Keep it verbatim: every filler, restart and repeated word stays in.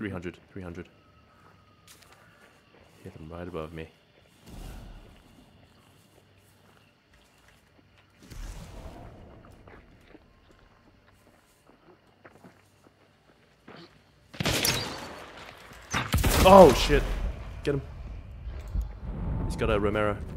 three hundred, three hundred. Hit them right above me. Oh shit! Get him. He's got a Romero.